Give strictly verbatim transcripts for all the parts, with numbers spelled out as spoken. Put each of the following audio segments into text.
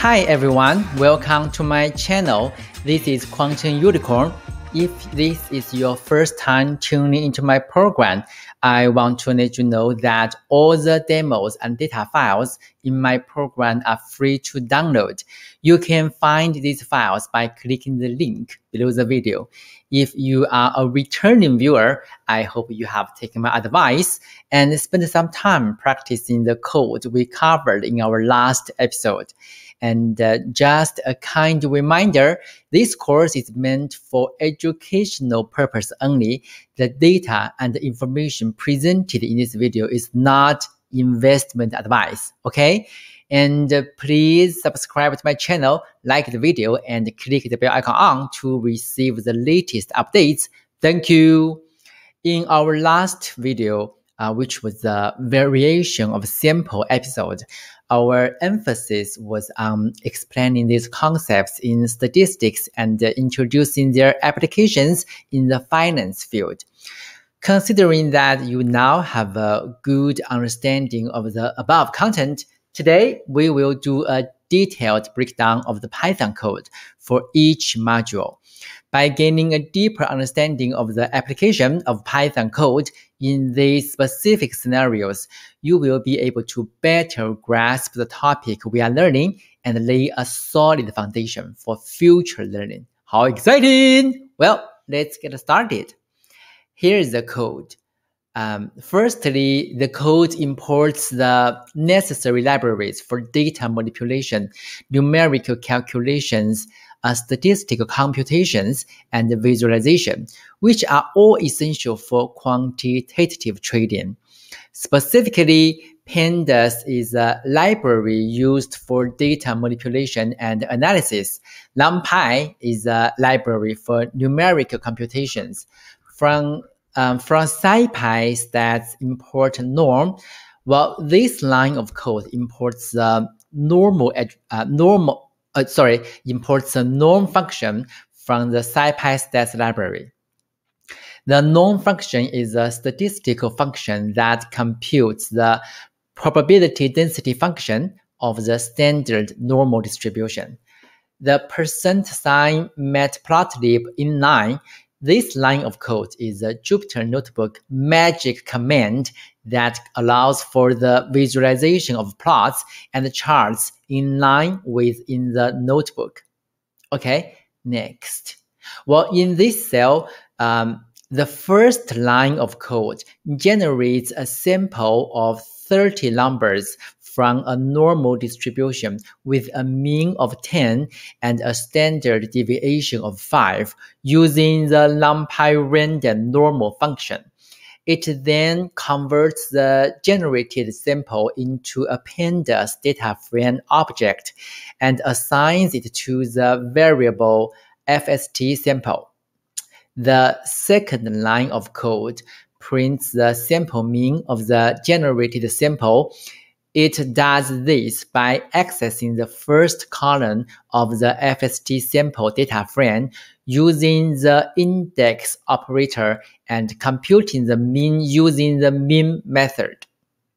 Hi everyone, welcome to my channel. This is Quantum Unicorn. If this is your first time tuning into my program, I want to let you know that all the demos and data files in my program are free to download. You can find these files by clicking the link below the video. If you are a returning viewer, I hope you have taken my advice and spent some time practicing the code we covered in our last episode. And uh, just a kind reminder, this course is meant for educational purpose only. The data and the information presented in this video is not investment advice, okay? And uh, please subscribe to my channel, like the video, and click the bell icon on to receive the latest updates. Thank you. In our last video, uh, which was a variation of sample episode, our emphasis was on explaining these concepts in statistics and uh, introducing their applications in the finance field. Considering that you now have a good understanding of the above content, today we will do a detailed breakdown of the Python code for each module. By gaining a deeper understanding of the application of Python code in these specific scenarios, you will be able to better grasp the topic we are learning and lay a solid foundation for future learning. How exciting! Well, let's get started. Here is the code. Um, firstly, the code imports the necessary libraries for data manipulation, numerical calculations, uh, statistical computations, and visualization, which are all essential for quantitative trading. Specifically, Pandas is a library used for data manipulation and analysis. NumPy is a library for numerical computations. From Um, from SciPy stats import norm, well, this line of code imports a uh, normal, uh, normal, uh, sorry, imports a norm function from the SciPy stats library. The norm function is a statistical function that computes the probability density function of the standard normal distribution. The percent sign matplotlib inline. This line of code is a Jupyter Notebook magic command that allows for the visualization of plots and charts in line within the notebook. Okay, next. Well, in this cell, um, the first line of code generates a sample of thirty numbers from a normal distribution with a mean of ten and a standard deviation of five using the NumPy random normal function. It then converts the generated sample into a Pandas data frame object and assigns it to the variable F S T sample. The second line of code prints the sample mean of the generated sample. It does this by accessing the first column of the F S T sample data frame using the index operator and computing the mean using the min method.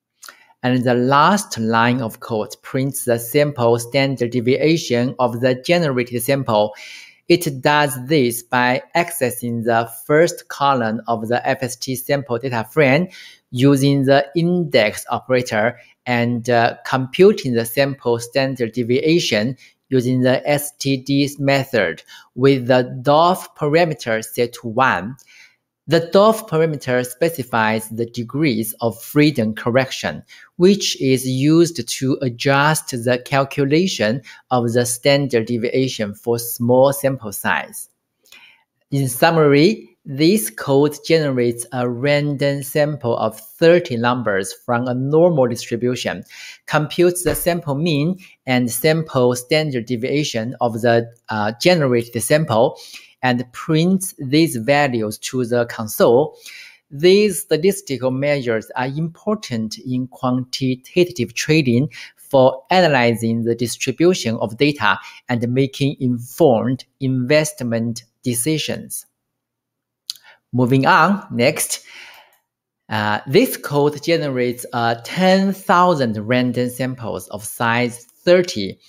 And the last line of code prints the sample standard deviation of the generated sample. It does this by accessing the first column of the F S T sample data frame using the index operator and uh, computing the sample standard deviation using the S T D method with the D O F parameter set to one. The D O F parameter specifies the degrees of freedom correction, which is used to adjust the calculation of the standard deviation for small sample size. In summary, this code generates a random sample of thirty numbers from a normal distribution, computes the sample mean and sample standard deviation of the uh, generated sample, and prints these values to the console. These statistical measures are important in quantitative trading for analyzing the distribution of data and making informed investment decisions. Moving on, next, uh, this code generates uh, ten thousand random samples of size thirty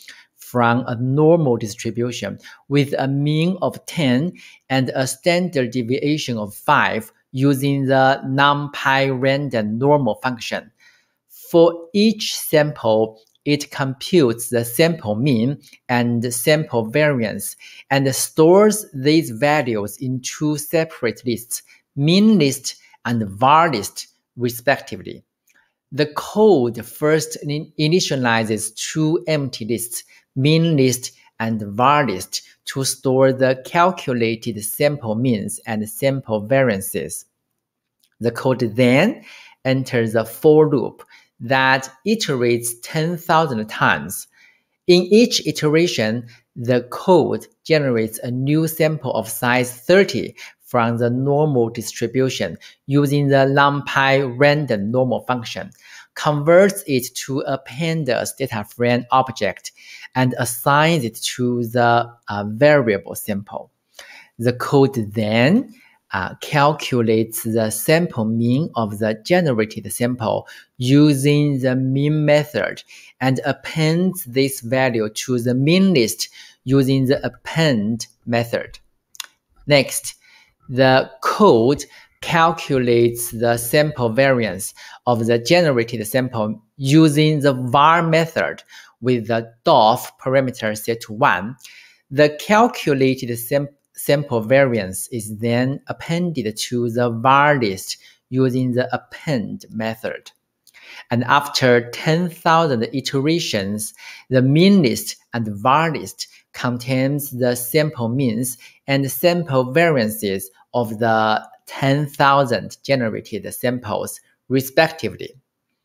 from a normal distribution with a mean of ten and a standard deviation of five using the NumPy random normal function. For each sample, it computes the sample mean and sample variance and stores these values in two separate lists, mean list and var list, respectively. The code first initializes two empty lists, mean list and var list, to store the calculated sample means and sample variances. The code then enters a for loop that iterates ten thousand times. In each iteration, the code generates a new sample of size thirty from the normal distribution using the NumPy random normal function, converts it to a pandas data frame object, and assigns it to the uh, variable sample. The code then uh, calculates the sample mean of the generated sample using the mean method and appends this value to the mean list using the append method. Next, the code calculates the sample variance of the generated sample using the var method with the doff parameter set to one. The calculated sam sample variance is then appended to the var list using the append method. And after ten thousand iterations, the mean list and var list contains the sample means and sample variances of the ten thousand generated samples, respectively.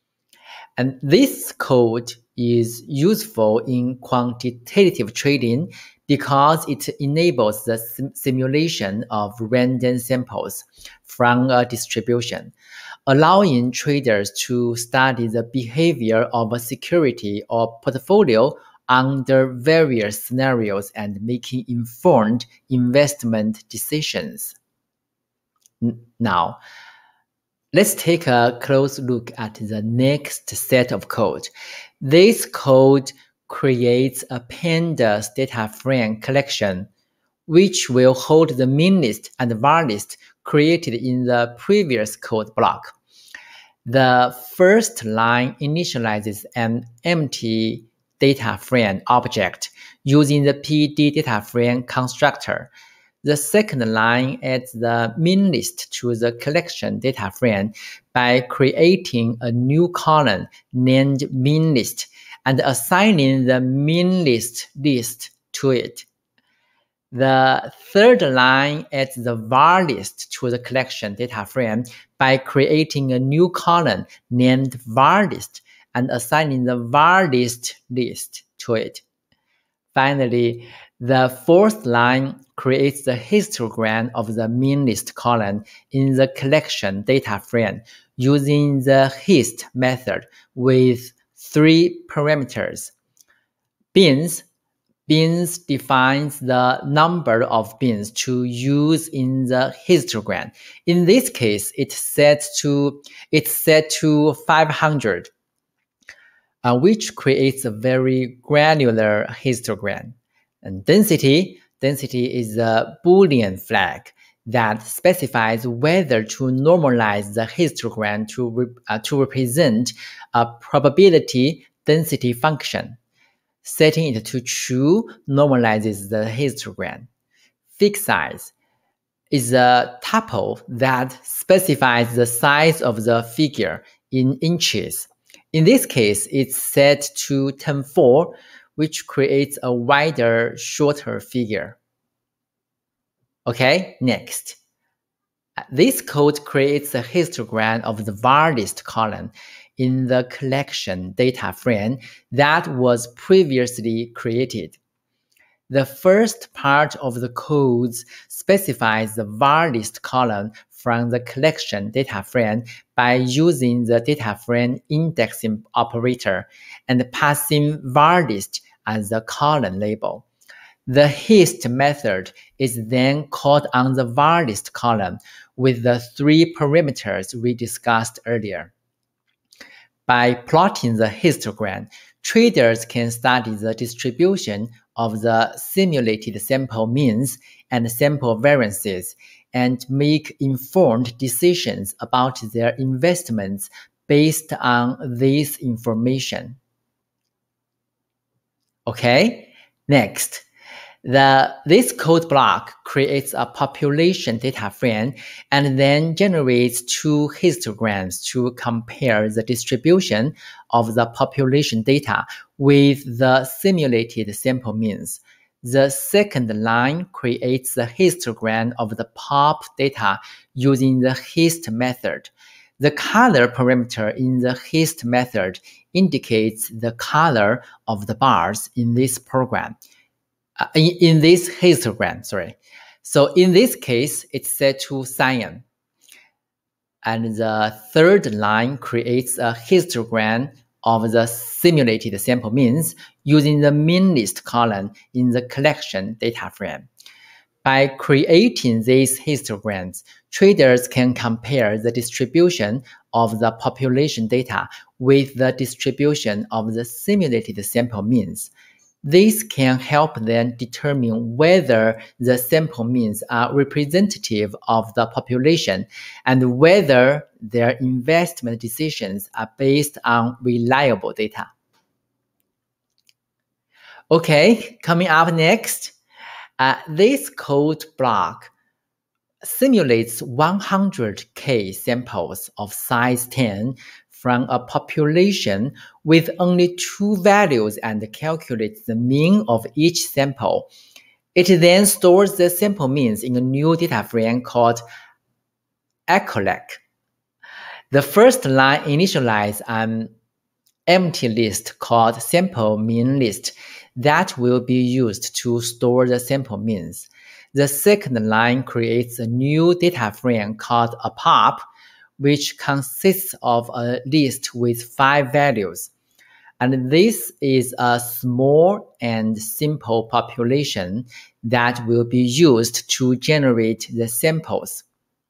And this code is useful in quantitative trading because it enables the sim simulation of random samples from a distribution, allowing traders to study the behavior of a security or portfolio under various scenarios and making informed investment decisions. Now, let's take a close look at the next set of code. This code creates a pandas data frame collection, which will hold the mean list and var list created in the previous code block. The first line initializes an empty data frame object using the P D data frame constructor. The second line adds the mean list to the collection data frame by creating a new column named mean list and assigning the mean list list to it. The third line adds the var list to the collection data frame by creating a new column named var list and assigning the var list list to it. Finally, the fourth line creates the histogram of the mean list column in the collection data frame using the hist method with three parameters. Bins. Bins defines the number of bins to use in the histogram. In this case, it's set to, it's set to five hundred. Uh, which creates a very granular histogram. And density, density is a Boolean flag that specifies whether to normalize the histogram to, re uh, to represent a probability density function. Setting it to true normalizes the histogram. Fixed size is a tuple that specifies the size of the figure in inches. In this case, it's set to ten four, which creates a wider, shorter figure. Okay, next. This code creates a histogram of the var list column in the collection data frame that was previously created. The first part of the code specifies the var list column from the collection data frame by using the data frame indexing operator and passing var list as the column label. The hist method is then called on the var list column with the three parameters we discussed earlier. By plotting the histogram, traders can study the distribution of the simulated sample means and sample variances and make informed decisions about their investments based on this information. Okay, next. The, this code block creates a population data frame and then generates two histograms to compare the distribution of the population data with the simulated sample means. The second line creates the histogram of the pop data using the hist method. The color parameter in the hist method indicates the color of the bars in this program. Uh, in, in this histogram, sorry. So in this case, it's set to cyan. And the third line creates a histogram of the simulated sample means using the min list column in the collection data frame. By creating these histograms, traders can compare the distribution of the population data with the distribution of the simulated sample means. This can help them determine whether the sample means are representative of the population and whether their investment decisions are based on reliable data. Okay, coming up next, uh, this code block simulates one hundred K samples of size ten from a population with only two values and calculates the mean of each sample. It then stores the sample means in a new data frame called Algorithmic. The first line initializes an empty list called sample mean list that will be used to store the sample means. The second line creates a new data frame called a pop, which consists of a list with five values. And this is a small and simple population that will be used to generate the samples.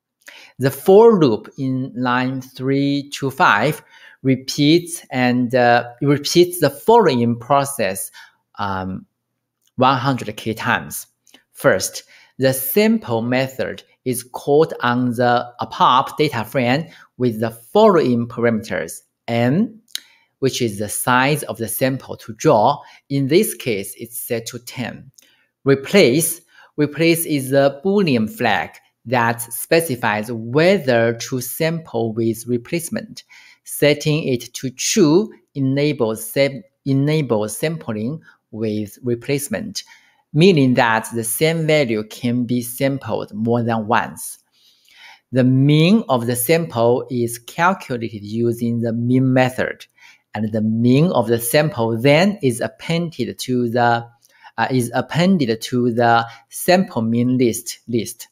The for loop in line three to five repeats and uh, repeats the following process um, one hundred K times. First, the sample method is called on the a pop data frame with the following parameters: n, which is the size of the sample to draw. In this case, it's set to ten. Replace. Replace is a Boolean flag that specifies whether to sample with replacement. Setting it to true enables, sam enables sampling with replacement, meaning that the same value can be sampled more than once. The mean of the sample is calculated using the min method, and the mean of the sample then is appended to the uh, is appended to the sample mean list list.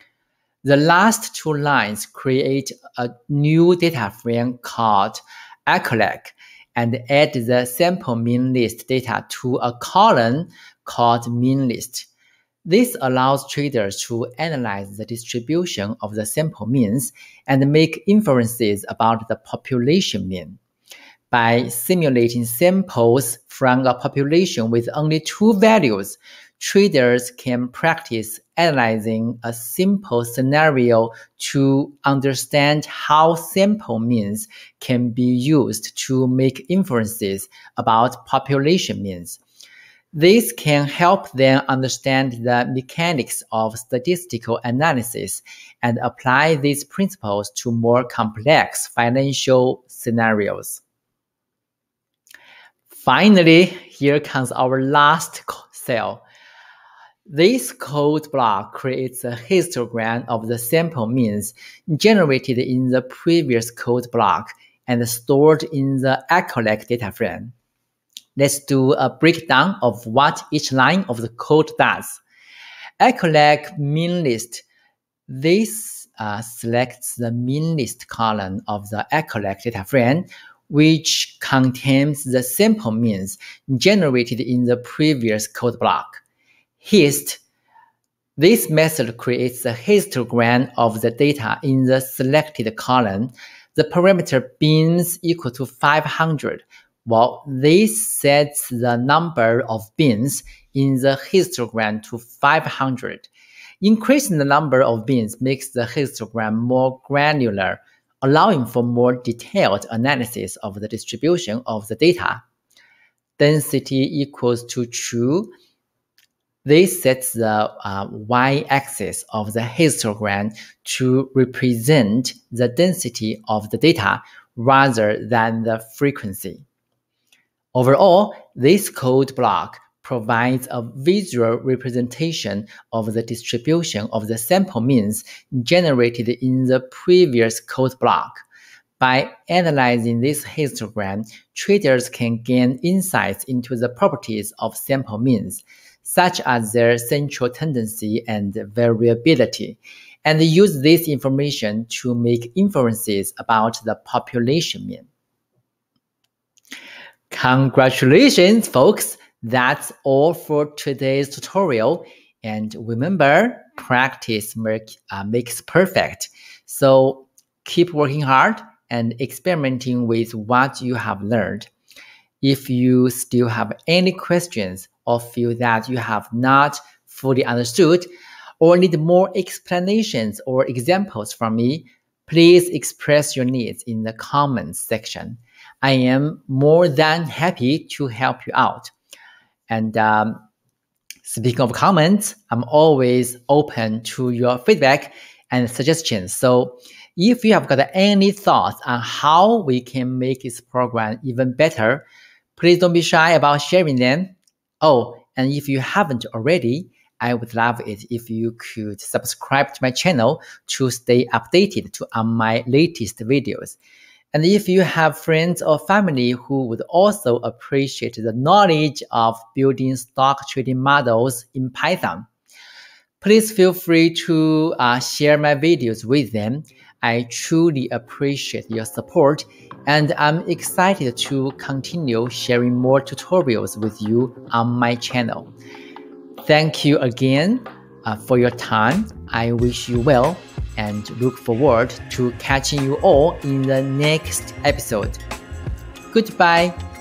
The last two lines create a new data frame called Algorithmic and add the sample mean list data to a column called min list. This allows traders to analyze the distribution of the sample means and make inferences about the population mean. By simulating samples from a population with only two values, traders can practice analyzing a simple scenario to understand how sample means can be used to make inferences about population means. This can help them understand the mechanics of statistical analysis and apply these principles to more complex financial scenarios. Finally, here comes our last cell. This code block creates a histogram of the sample means generated in the previous code block and stored in the Algorithmic data frame. Let's do a breakdown of what each line of the code does. Algorithmic min list. This uh, selects the min list column of the Algorithmic data frame, which contains the sample means generated in the previous code block. Hist. This method creates a histogram of the data in the selected column. The parameter bins equal to five hundred, Well, this sets the number of bins in the histogram to five hundred. Increasing the number of bins makes the histogram more granular, allowing for more detailed analysis of the distribution of the data. Density equals to true. This sets the uh, y-axis of the histogram to represent the density of the data rather than the frequency. Overall, this code block provides a visual representation of the distribution of the sample means generated in the previous code block. By analyzing this histogram, traders can gain insights into the properties of sample means, such as their central tendency and variability, and use this information to make inferences about the population mean. Congratulations, folks! That's all for today's tutorial. And remember, practice make, uh, makes perfect. So keep working hard and experimenting with what you have learned. If you still have any questions or feel that you have not fully understood or need more explanations or examples from me, please express your needs in the comments section. I am more than happy to help you out. And um, speaking of comments, I'm always open to your feedback and suggestions. So if you have got any thoughts on how we can make this program even better, please don't be shy about sharing them. Oh, and if you haven't already, I would love it if you could subscribe to my channel to stay updated to on my latest videos. And if you have friends or family who would also appreciate the knowledge of building stock trading models in Python, please feel free to uh, share my videos with them. I truly appreciate your support, and I'm excited to continue sharing more tutorials with you on my channel. Thank you again uh, for your time. I wish you well and look forward to catching you all in the next episode. Goodbye.